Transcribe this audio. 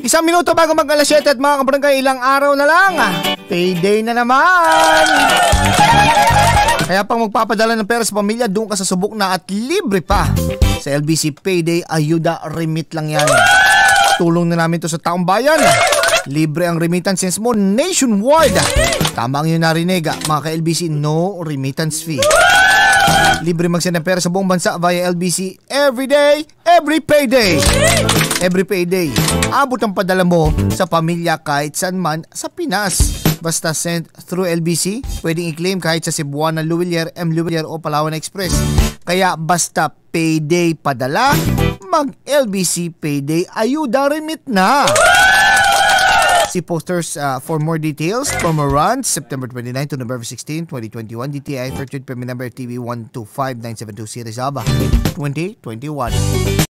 Isang minuto bago mag-alas 7 at mga kabarangay, ilang araw na lang. Payday na naman. Kaya pang magpapadala ng pera sa pamilya, doon ka sa subok na at libre pa. Sa LBC Payday, ayuda remit lang yan. Tulong na namin to sa taong bayan. Libre ang remittances mo nationwide. Tama ang yun narinig, mga ka-LBC, no remittance fee. Libre magsend ng pera sa buong bansa via LBC every day, every payday. Every payday, abot ang padala mo sa pamilya kahit saan man sa Pinas. Basta send through LBC, pwedeng i-claim kahit sa Cebuana, Luwilier, M. Luwilier o Palawan Express. Kaya basta payday padala, mag-LBC Payday, ayuda remit na. See posters for more details. Promo runs September 29 to November 16, 2021. DTI 13 permit number TV 125972 Series ABA 2021.